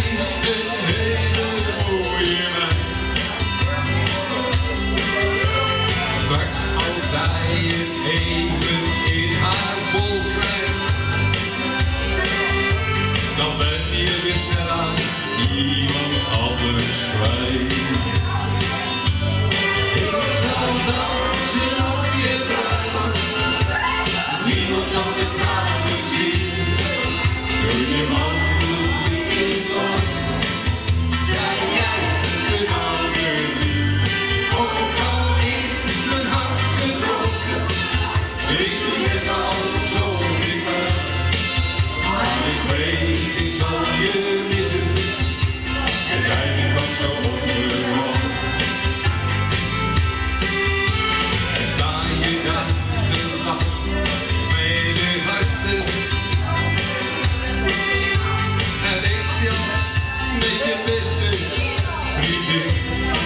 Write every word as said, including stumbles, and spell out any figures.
is een hele mooie meid. Straks als zij het even in haar bol krijgt, dan ben je weer snel aan iemand anders kwijt. Ik zal dansen op je bruiloft, niemand zal je tranen zien. Toen je man vroeg wie ik was, zei jij een ander lied. Ook al is mijn hart gebroken, ik doe het al zo dikwijls. Maar ik weet, ik zal je missen, en jij bent zo ongewoon. En sta je daar te lachen met de gasten, en ik zelfs met je beste vriendin.